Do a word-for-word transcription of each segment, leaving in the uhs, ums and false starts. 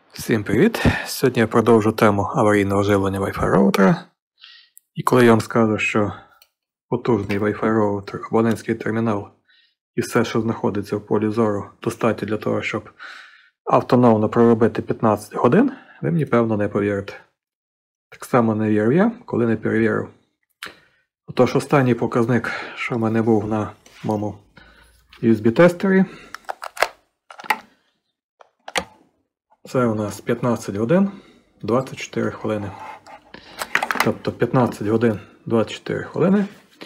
Всім привіт! Сьогодні я продовжу тему аварійного живлення Wi-Fi роутера. І коли я вам скажу, що потужний Wi-Fi роутер, абонентський термінал і все, що знаходиться в полі зору, достатньо для того, щоб автономно проробити п'ятнадцять годин, ви мені, певно, не повірите. Так само не вірив я, коли не перевірив. Отож, останній показник, що в мене був на моєму ю ес бі-тестері, це у нас п'ятнадцять годин двадцять чотири хвилини. Тобто п'ятнадцять годин двадцять чотири хвилини.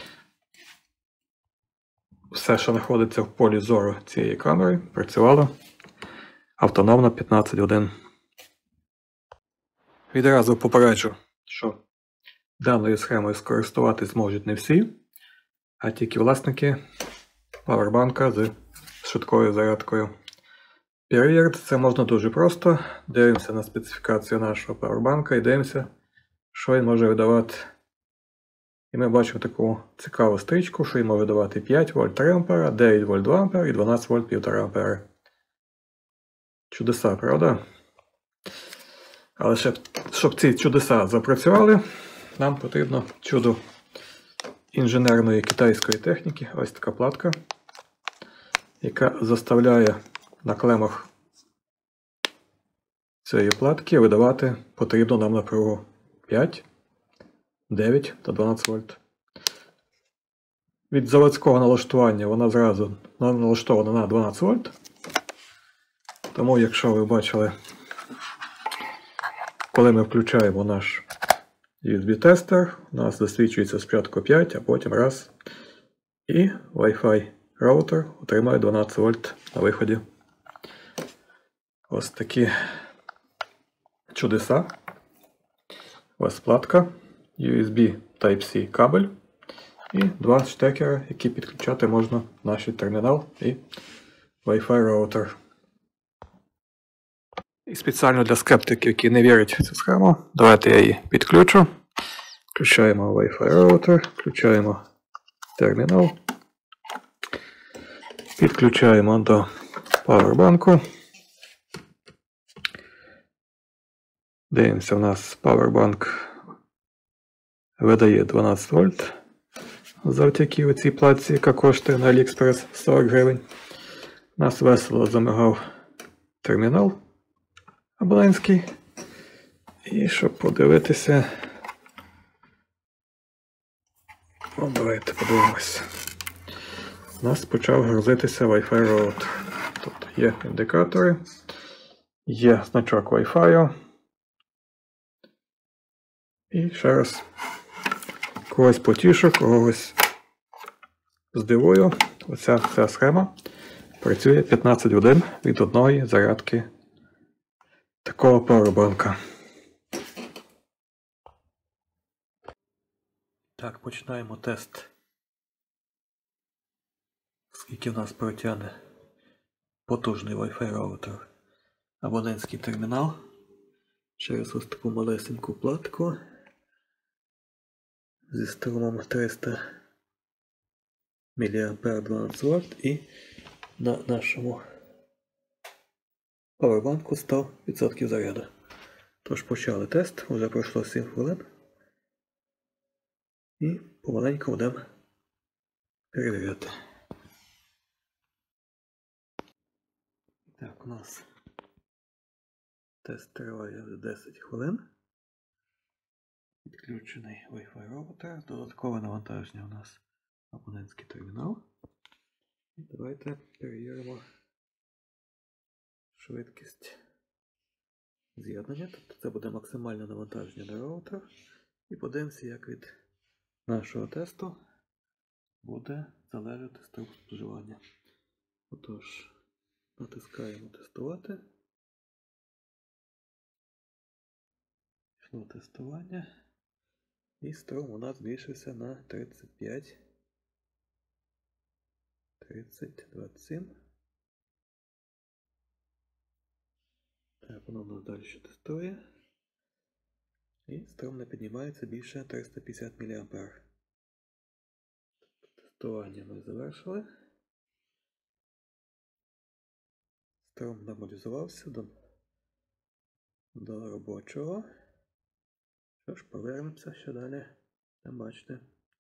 Все, що знаходиться в полі зору цієї камери, працювало автономно п'ятнадцять годин. Відразу попереджу, що даною схемою скористуватись зможуть не всі, а тільки власники павербанка з швидкою зарядкою. Перевірити це можна дуже просто. Дивимося на специфікацію нашого павербанка і дивимося, що він може видавати. І ми бачимо таку цікаву стрічку, що він може видавати п'ять вольт три ампера, дев'ять вольт два ампера і дванадцять вольт півтора ампера. Чудеса, правда? Але щоб, щоб ці чудеса запрацювали, нам потрібно чудо інженерної китайської техніки. Ось така платка, яка заставляє на клемах цієї платки видавати потрібну нам напругу п'ять, дев'ять та дванадцять вольт. Від заводського налаштування вона зразу налаштована на дванадцять вольт. Тому, якщо ви бачили, коли ми включаємо наш ю ес бі-тестер, у нас засвічується спочатку п'ять, а потім раз. І Wi-Fi роутер отримає дванадцять вольт на виході. Ось такі чудеса. Ось платка, ю ес бі Type-C кабель і два штекера, які підключати можна в наш термінал і Wi-Fi роутер. І спеціально для скептиків, які не вірять в цю схему, давайте я її підключу. Включаємо Wi-Fi роутер, включаємо термінал, підключаємо до павербанку. Дивимося, у нас павербанк видає дванадцять вольт завдяки оцій платці, яка коштує на Aliexpress сорок гривень. У нас весело замигав термінал абонентський. І щоб подивитися, о, давайте подивимось. У нас почав грузитися Wi-Fi роутер. Тобто є індикатори, є значок Wi-Fi. І ще раз когось потішу, когось здивую. Оця ця схема працює п'ятнадцять годин від одної зарядки такого павербанка. Так, починаємо тест. Скільки в нас протягне потужний Wi-Fi роутер. Абонентський термінал. Через ось таку малесеньку платку зі струмом триста міліампер дванадцять вольт і на нашому павербанку сто відсотків заряду. Тож почали тест, вже пройшло сім хвилин і помаленьку будемо перевіряти. Так, у нас тест триває вже десять хвилин. Підключений Wi-Fi роутер, додаткове навантаження у нас абонентський термінал. І давайте перевіримо швидкість з'єднання. Тобто це буде максимальне навантаження на роутер. І подивимося, як від нашого тесту буде залежати струм споживання. Отож, натискаємо тестувати. Пішло тестування. І струм у нас збільшився на тридцять п'ять, тридцять, двадцять сім. Так, воно у нас далі тестує. І струм не піднімається більше триста п'ятдесят міліампер. Тестування ми завершили. Струм нормалізувався до до робочого. Що ж, повернемося ще далі. Бачите.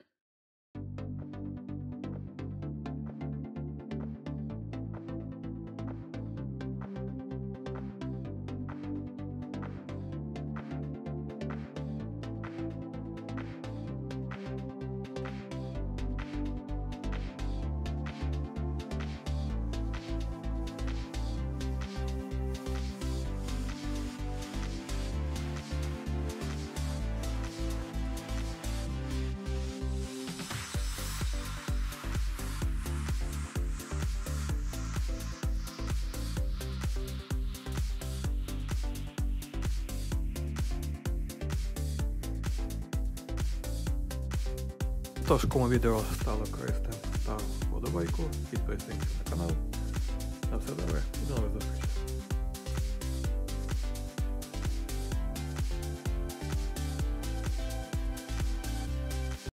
Тож, кому відео стало корисним, став вподобайку, підписуйтесь на канал. На все добре і до нових зустрічей.